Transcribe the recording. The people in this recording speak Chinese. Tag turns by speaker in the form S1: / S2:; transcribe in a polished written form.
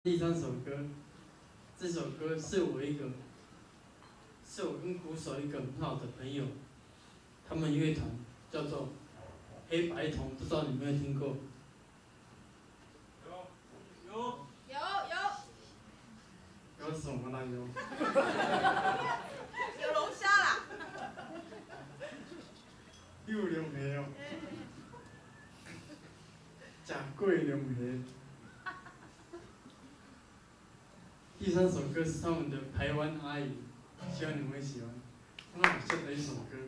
S1: 第三首歌，这首歌是我跟鼓手一个很好的朋友，他们乐团叫做黑白瞳，不知道你有没有听过？有什么啦？有
S2: 龙虾啦。
S1: 有龙虾哦，吃过龙虾。第三首歌是他们的《台湾阿姨》，希望你们会喜欢。那我选了一首歌。